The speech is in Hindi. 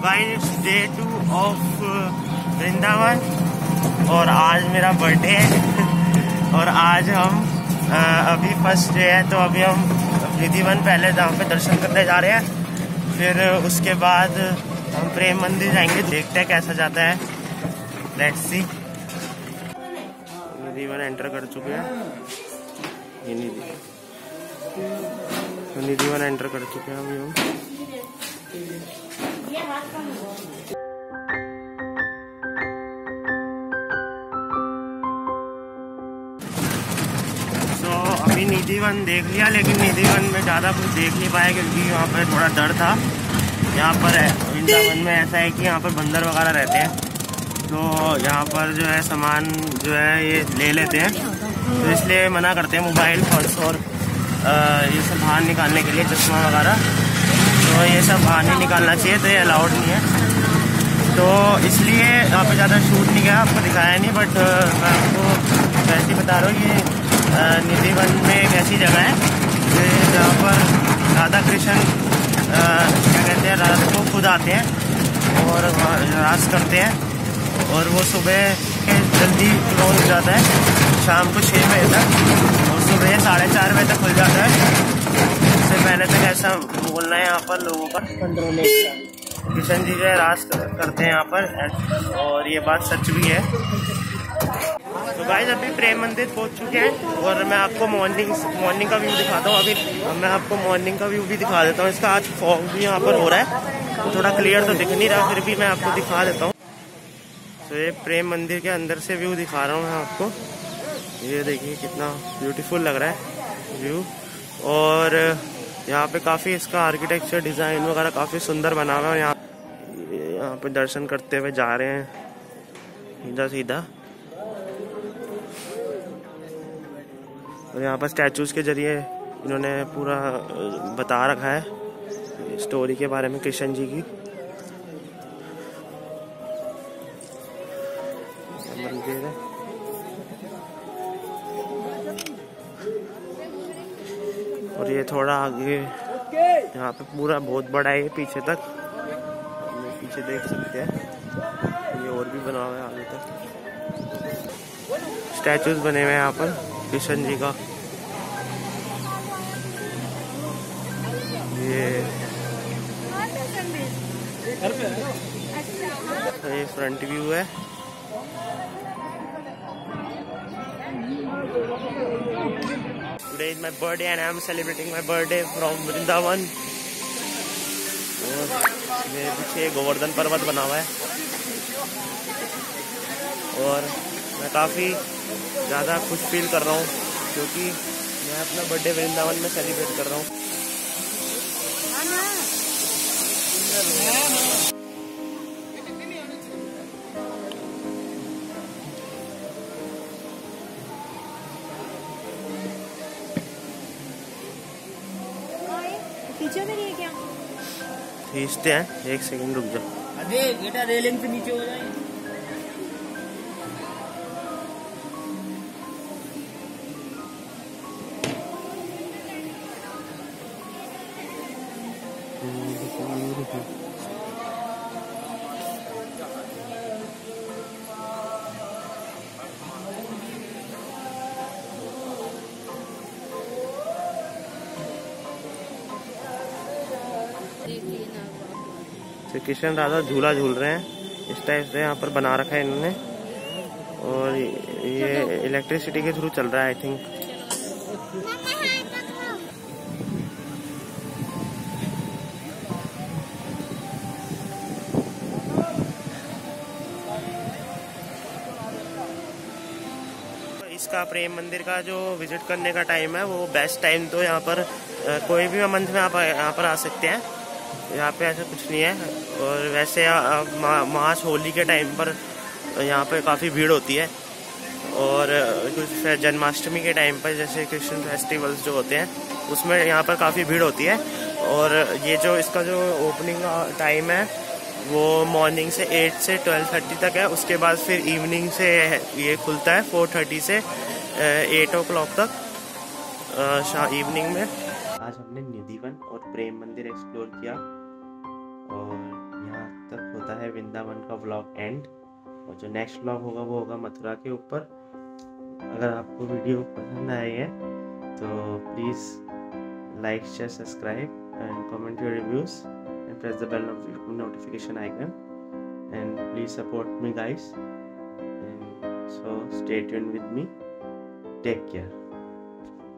गाइस डे 2 ऑफ वृंदावन और आज मेरा बर्थडे है और आज हम अभी फर्स्ट डे है तो अभी हम निधिवन पहले धाम पे दर्शन करने जा रहे हैं। फिर उसके बाद हम प्रेम मंदिर जाएंगे, देखते हैं कैसा जाता है। Let's see. निधिवन एंटर कर चुके हैं, ये निधिवन एंटर कर चुके हैं अभी हम। अभी निधिवन देख लिया, लेकिन निधिवन में ज़्यादा कुछ देख नहीं पाया क्योंकि यहाँ पर थोड़ा डर था। यहाँ पर वृंदावन में ऐसा है कि यहाँ पर बंदर वगैरह रहते हैं, तो यहाँ पर जो है सामान जो है ये ले लेते हैं, तो इसलिए मना करते हैं मोबाइल फोन्स और ये सब बाहर निकालने के लिए, चश्मा वगैरह, तो ये सब बाहर नहीं निकालना चाहिए, तो ये अलाउड नहीं है। तो इसलिए यहाँ पर ज़्यादा शूट नहीं किया, आपको दिखाया नहीं, बट मैं आपको वैसे ही बता रहा हूँ। ये निधिवन में एक ऐसी जगह है जहाँ पर राधा कृष्ण क्या कहते हैं, राधा को खुद आते हैं और रास करते हैं, और वो सुबह के जल्दी क्लोज हो जाता है शाम को 6 बजे तक, और सुबह 4:30 बजे तक खुल जाता है। इससे पहले तक ऐसा बोलना है यहाँ पर लोगों का कंट्रोल है। कृष्ण जी जो है रास करते हैं यहाँ पर, और ये बात सच भी है। तो गाइस अभी प्रेम मंदिर पहुंच चुके हैं और मैं आपको मॉर्निंग का व्यू दिखाता हूँ। अभी मैं आपको मॉर्निंग का व्यू भी दिखा देता हूँ। इसका आज फॉग भी यहाँ पर हो रहा है, तो थोड़ा क्लियर तो दिख नहीं रहा, फिर भी मैं आपको दिखा देता हूँ। तो ये प्रेम मंदिर के अंदर से व्यू दिखा रहा हूँ मैं आपको। ये देखिए कितना ब्यूटीफुल लग रहा है व्यू, और यहाँ पे काफ़ी इसका आर्किटेक्चर डिज़ाइन वगैरह काफ़ी सुंदर बना हुआ है। यहाँ पे दर्शन करते हुए जा रहे हैं सीधा सीधा, और यहाँ पर स्टैचूज के जरिए इन्होंने पूरा बता रखा है स्टोरी के बारे में कृष्ण जी की। मंदिर है, और ये थोड़ा आगे यहाँ पे पूरा बहुत बड़ा है, पीछे तक पीछे देख सकते हैं, ये और भी बना हुआ है आगे तक। स्टैचूज बने हुए हैं यहाँ पर कृष्ण जी का। ये फ्रंट व्यू है। Today is my birthday and I am celebrating my birthday from Vrindavan। और मेरे पीछे गोवर्धन पर्वत बना हुआ है, और मैं काफ़ी ज़्यादा खुश फील कर रहा हूँ क्योंकि मैं अपना बर्थडे वृंदावन में सेलिब्रेट कर रहा हूँ। पीछे में नहीं है क्या? खींचते हैं, 1 सेकंड रुक जाओ। अरे बेटा रेलिंग से नीचे हो जाए। कृष्ण राधा झूला झूल रहे हैं, इस टाइप से यहाँ पर बना रखा है इन्होंने, और ये इलेक्ट्रिसिटी के थ्रू चल रहा है आई थिंक। इसका प्रेम मंदिर का जो विजिट करने का टाइम है वो बेस्ट टाइम तो यहाँ पर कोई भी मंथ में आप यहाँ पर आ सकते हैं, यहाँ पे ऐसा कुछ नहीं है। और वैसे मार्च होली के टाइम पर यहाँ पे काफ़ी भीड़ होती है, और कुछ जन्माष्टमी के टाइम पर जैसे कृष्ण फेस्टिवल्स जो होते हैं उसमें यहाँ पर काफ़ी भीड़ होती है। और ये जो इसका जो ओपनिंग टाइम है वो मॉर्निंग से 8 से 12:30 तक है, उसके बाद फिर इवनिंग से ये खुलता है 4:30 से 8 o'clock तक इवनिंग में। आज हमने निधिवन और प्रेम मंदिर एक्सप्लोर किया और यहाँ तक होता है वृंदावन का व्लॉग एंड, और जो नेक्स्ट व्लॉग होगा वो होगा मथुरा के ऊपर। अगर आपको वीडियो पसंद आई है तो please like, share, subscribe and comment your reviews and press the bell notification icon, and please support me guys, and so stay tuned with me. Take care.